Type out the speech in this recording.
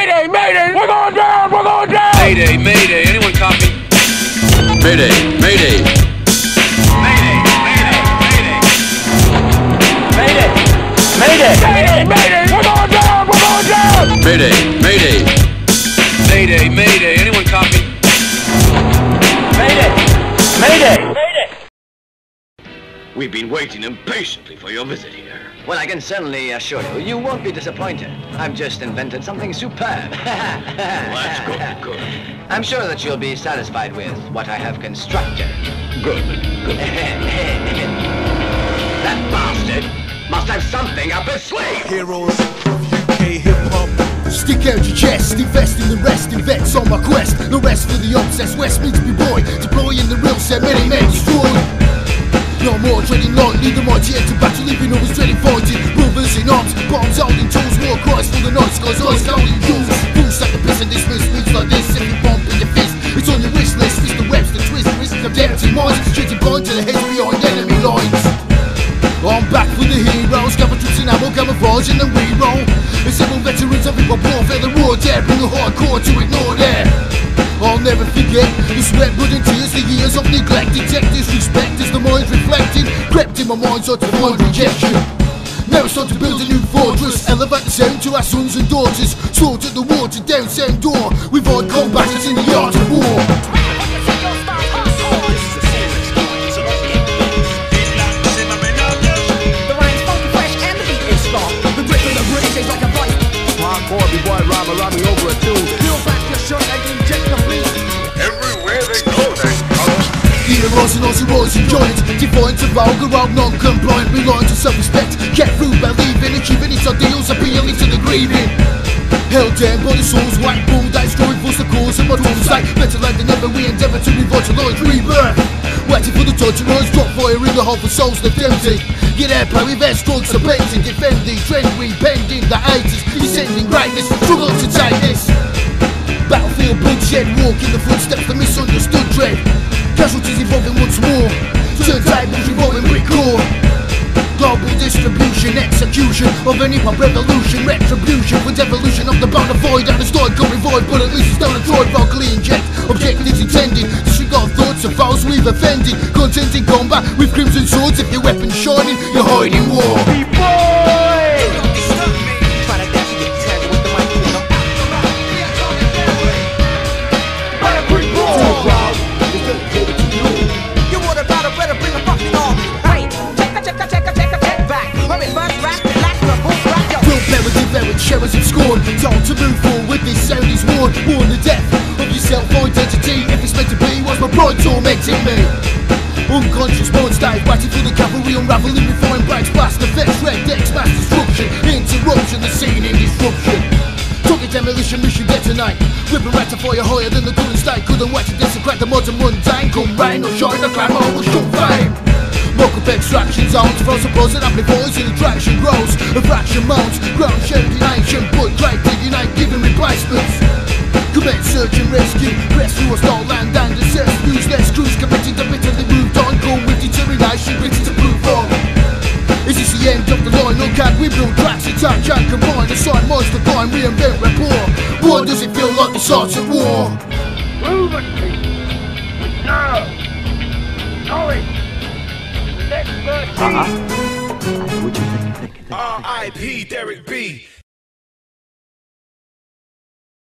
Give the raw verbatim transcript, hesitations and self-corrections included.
Mayday, mayday, we're going down, we're going down! Mayday, mayday, anyone copy? Mayday, mayday. Mayday, mayday, mayday. Mayday, mayday, mayday, mayday, we're going down, we're going down! Mayday, mayday. Mayday, mayday, anyone copy? Mayday, mayday, mayday. We've been waiting impatiently for your visit here. Well, I can certainly assure you, you won't be disappointed. I've just invented something superb. That's good, good. I'm sure that you'll be satisfied with what I have constructed. Good, good. That bastard must have something up his sleeve! Heroes of U K hip-hop. Stick out your chest, invest in the rest, invest on my quest. The rest for the obsessed West means me boy. Deploying the real set, many men destroyed. No more treading lightly, the mighty enter battle, even always dreading fighting. Brothers in arms, bombs holding tools, war cries for the night skies, eyes holding jewels. Full stack of piss and dismiss, speech like this, if you bump in your fist. It's on your wish list, Mista Websta, twist, risk of empty minds, shooting blind to the heads behind enemy lines. I'm back for the heroes, gather troops in ammo, camouflage and then we roll. The several veterans of hip-hop warfare, the raw dare, bring the hardcore to ignore there. I'll never forget the sweat, blood and tears, the years of neglect, detect disrespect as the mind's reflecting. Crept in my mind so to find rejection. Now it's time to build a new fortress, elevate the sound to our sons and daughters. Slaughter the water down sound door, we've all combatants in the art of war. Hardcore, be boy, rhyme around me over a tune. Peel back your shirt and inject the beat. Everywhere they go, they color. Heroes and Aussie rising giants, defiant to vulgar, out non-compliant, relying to self-respect. Kept through believing, achieving its ideals, appealing to the grieving. Held down by the souls, white bull, that destroyed was the cause of my tools. Like better life than ever, we endeavour to revitalise, rebirth. Waiting for the touch of eyes, drop fire in the hole for souls left empty. Get airplay with air strokes of painting, defending, trend repending, the eighties, descending greatness, struggle to take this. Battlefield bloodshed, walk in the footsteps, the misunderstood dread. Casualties evolving once more, turntables revolving brick core. Global distribution, execution of any pop revolution, retribution for devolution of the bona fide and the story going void, but at least it's done a droid vocally inject. Objectives intended, disregard thoughts of foes we've offended. Content in combat with crimson swords, if your weapon's shining, you're hiding war. Sharers have scored, time to move forward with this sound is warned. Warn the death of your self-identity, if it's meant to be, why's my pride tormenting me? Unconscious mind state, waiting for the cavalry, unraveling, refined breaks, blast effects, red decks, mass destruction, interruption, the scene in disruption. Target demolition, mission detonate, whip and ratify higher than the current state. Couldn't wait to desecrate the modern mundane, come rain or shine, the glamour will show fame. Mock up extraction zones, frozen buzz and amplifies and attraction grows. A fraction moans, ground shaped in ancient, but great to unite, giving replacements. Commence search and rescue, press through a stall land and assess views. Less crews committed to bitterly moved on, go with determination, ready to prove on. Is this the end of the line, or can we build tracks, attack and combine? Assign minds to climb, reinvent rapport. Why does it feel like the start of war? Move it, with nerve, knowledge. Next verse. R I P Derek B.